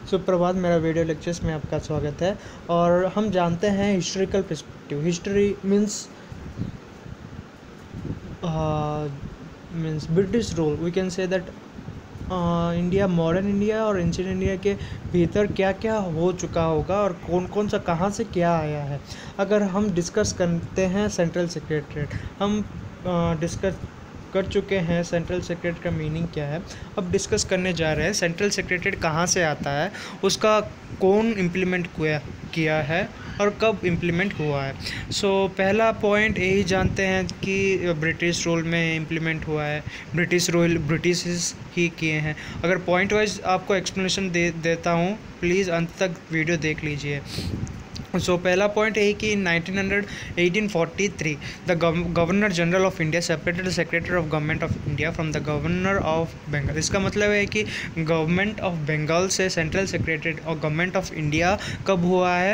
सुप्रभात, मेरा video lectures में आपका स्वागत है। और हम जानते हैं historical perspective. History means British rule. We can say that India, modern India और एंशिएंट इंडिया के भीतर क्या क्या हो चुका होगा और कौन कौन सा कहाँ से क्या आया है। अगर हम डिस्कस करते हैं सेंट्रल सेक्रेटरीट, हम डिस्कस कर चुके हैं सेंट्रल सेक्रेटरीट का मीनिंग क्या है। अब डिस्कस करने जा रहे हैं सेंट्रल सेक्रेटरीट कहाँ से आता है, उसका कौन इम्प्लीमेंट किया है और कब इम्प्लीमेंट हुआ है। पहला पॉइंट यही जानते हैं कि ब्रिटिश रूल में इम्प्लीमेंट हुआ है। ब्रिटिश रूल ब्रिटिश ही किए हैं। अगर पॉइंट वाइज आपको एक्सप्लेनेशन देता हूँ, प्लीज़ अंत तक वीडियो देख लीजिए। पहला पॉइंट यही कि in 1843 the governor general of India separated the secretary of government of India from the governor of Bengal. इसका मतलब है कि गवर्नमेंट ऑफ बंगाल से सेंट्रल सेक्रेटरीट और गवर्नमेंट ऑफ इंडिया कब हुआ है?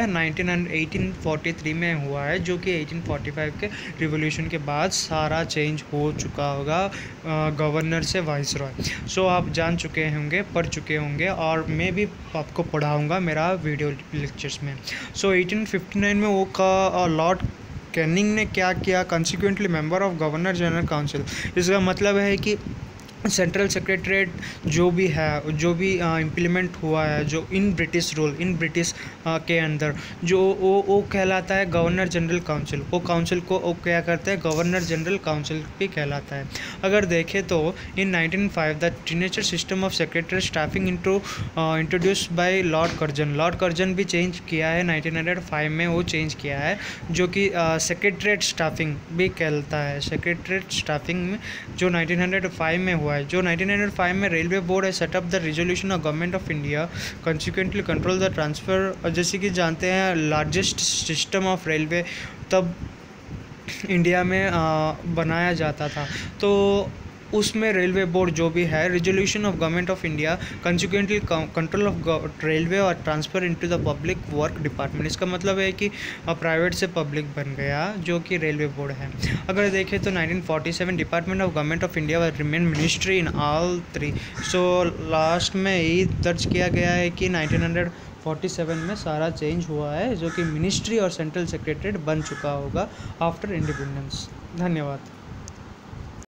1843 में हुआ है, जो कि 1845 के रिवॉल्यूशन के बाद सारा चेंज हो चुका होगा गवर्नर से वाइसरॉय। आप जान चुके होंगे, पढ़ चुके होंगे, और मैं भी आपको पढ़ाऊँगा मेरा वीडियो लेक्चर्स में। 1859 में वो का लॉर्ड कैनिंग ने क्या किया? Consequently member of governor general council. इसका मतलब है कि सेंट्रल सेक्रेटरीट जो भी है, जो भी इम्प्लीमेंट हुआ है, जो in British rule, in British के अंदर जो वो कहलाता है गवर्नर जनरल काउंसिल। वो काउंसिल को वो क्या करते हैं? गवर्नर जनरल काउंसिल भी कहलाता है। अगर देखें तो in 1905 the tenure system of secretary staffing introduce by lord Curzon. Lord Curzon भी चेंज किया है 1905 में, वो चेंज किया है, जो कि सेक्रेटरीट स्टाफिंग भी कहलाता है। सेक्रेटरीट स्टाफिंग में जो 1905 में हुआ, जो 1905 में रेलवे बोर्ड है setup the resolution of government of India consequently control the transfer. जैसे कि जानते हैं लार्जेस्ट सिस्टम ऑफ रेलवे तब इंडिया में बनाया जाता था, तो उसमें रेलवे बोर्ड जो भी है, resolution of government of India consequently control of railway और transfer into the public work department. इसका मतलब है कि प्राइवेट से पब्लिक बन गया, जो कि रेलवे बोर्ड है। अगर देखें तो 1947 department of government of India remain ministry in all three. Last में यही दर्ज किया गया है कि 1947 में सारा चेंज हुआ है, जो कि मिनिस्ट्री और सेंट्रल सेक्रेटरीट बन चुका होगा आफ्टर इंडिपेंडेंस। धन्यवाद।